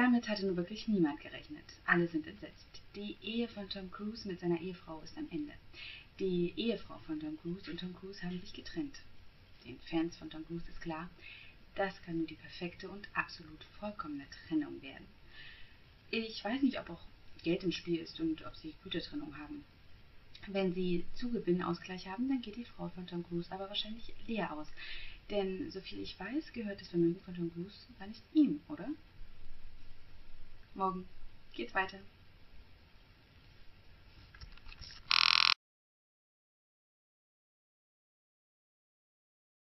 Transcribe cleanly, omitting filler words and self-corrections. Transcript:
Damit hatte nun wirklich niemand gerechnet. Alle sind entsetzt. Die Ehe von Tom Cruise mit seiner Ehefrau ist am Ende. Die Ehefrau von Tom Cruise und Tom Cruise haben sich getrennt. Den Fans von Tom Cruise ist klar, das kann nur die perfekte und absolut vollkommene Trennung werden. Ich weiß nicht, ob auch Geld im Spiel ist und ob sie Gütertrennung haben. Wenn sie Zugewinnausgleich haben, dann geht die Frau von Tom Cruise aber wahrscheinlich leer aus. Denn soviel ich weiß, gehört das Vermögen von Tom Cruise gar nicht ihm, oder? Morgen geht's weiter.